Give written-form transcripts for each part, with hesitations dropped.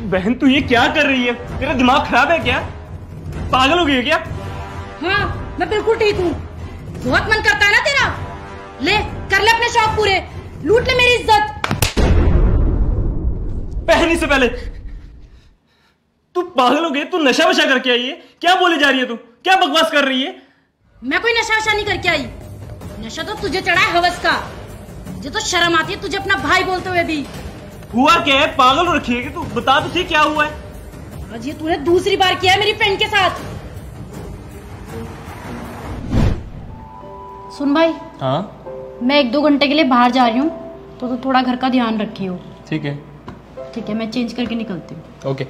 बहन तू ये क्या कर रही है? तेरा दिमाग खराब है क्या? पागल हो गई है क्या? हाँ मैं बिल्कुल ठीक हूँ। बहुत मन करता है ना तेरा? ले कर ले अपने शौक पूरे, लूट ले मेरी इज्जत। पहनने से पहले तू पागल हो गई? तू नशा वशा करके आई है? क्या बोली जा रही है तू? क्या बकवास कर रही है? मैं कोई नशा वशा नहीं करके आई। नशा तो तुझे चढ़ा है हवस का। मुझे तो शर्म आती है तुझे अपना भाई बोलते हुए भी। हुआ क्या है? पागल हो रखी है कि तू? बता तो सही क्या हुआ है? आज ये तूने दूसरी बार किया है मेरी फ्रेंड के साथ। सुन भाई। हाँ मैं 1-2 घंटे के लिए बाहर जा रही हूँ, तो तू थोड़ा घर का ध्यान रखी हो। ठीक है। ठीक है, मैं चेंज करके निकलती हूँ। ओके।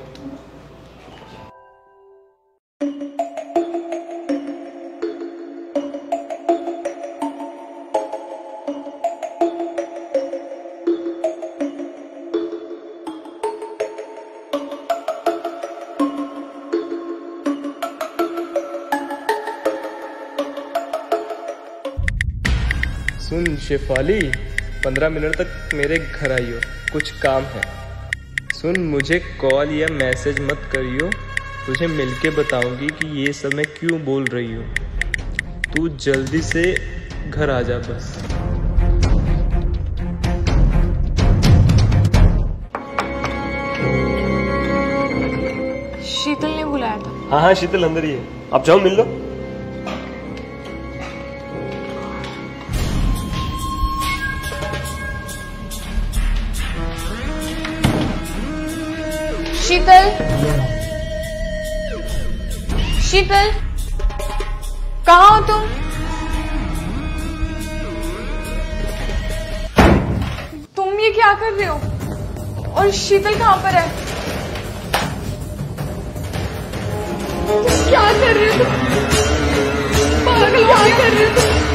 सुन शेफाली, 15 मिनट तक मेरे घर आइयो, कुछ काम है। सुन, मुझे कॉल या मैसेज मत करियो, तुझे मिलके बताऊंगी कि ये सब मैं क्यों बोल रही हूँ। तू जल्दी से घर आ जा बस। शीतल ने बुलाया था। हाँ हाँ, शीतल अंदर ही है, आप जाओ मिल लो। शीतल, शीतल, कहाँ हो तुम? तुम ये क्या कर रहे हो? और शीतल कहाँ पर है? तुम क्या कर रहे हो? पागल, क्या कर रहे हो तुम?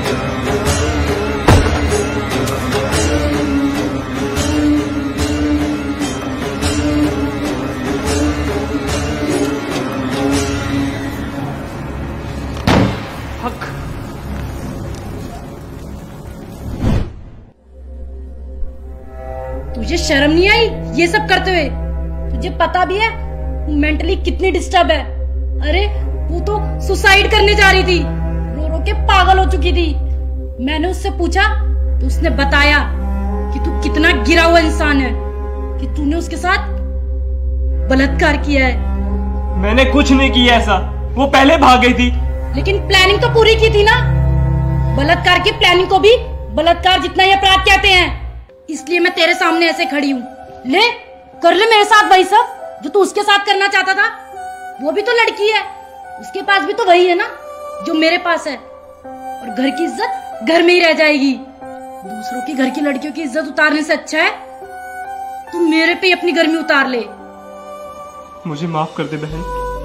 तुझे शर्म नहीं आई ये सब करते हुए? तुझे पता भी है मेंटली कितनी डिस्टर्ब है? अरे वो तो सुसाइड करने जा रही थी, रो रो के पागल हो चुकी थी। मैंने उससे पूछा तो उसने बताया कि तू कितना गिरा हुआ इंसान है, कि तूने उसके साथ बलात्कार किया है। मैंने कुछ नहीं किया ऐसा, वो पहले भाग गई थी। लेकिन प्लानिंग तो पूरी की थी ना। बलात्कार की प्लानिंग को भी बलात्कार जितना ही अपराध कहते हैं, इसलिए मैं तेरे सामने ऐसे खड़ी हूँ। ले कर ले मेरे साथ वही सब जो तू उसके साथ करना चाहता था। वो भी तो लड़की है, उसके पास भी तो वही है ना जो मेरे पास है। और घर की इज्जत घर में ही रह जाएगी। दूसरों की घर की लड़कियों की इज्जत उतारने से अच्छा है तू मेरे पे अपनी गर्मी उतार ले। मुझे माफ कर दे बहन,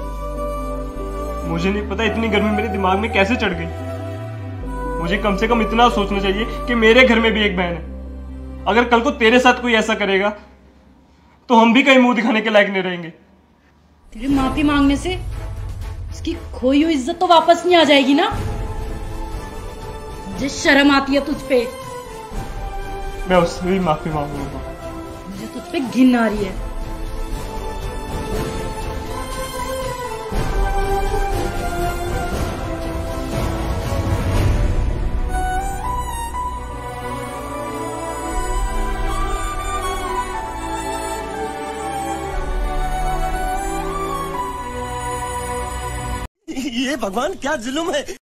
मुझे नहीं पता इतनी गर्मी मेरे दिमाग में कैसे चढ़ गई। मुझे कम से कम इतना सोचना चाहिए कि मेरे घर में भी एक बहन है। अगर कल को तेरे साथ कोई ऐसा करेगा तो हम भी कहीं मुंह दिखाने के लायक नहीं रहेंगे। तेरे माफी मांगने से उसकी खोई हुई इज्जत तो वापस नहीं आ जाएगी ना। मुझे शर्म आती है तुझ पे। मैं उससे भी माफी मांगूंगा। मुझे तुझ पे घिन आ रही है। ये भगवान क्या जुल्म है।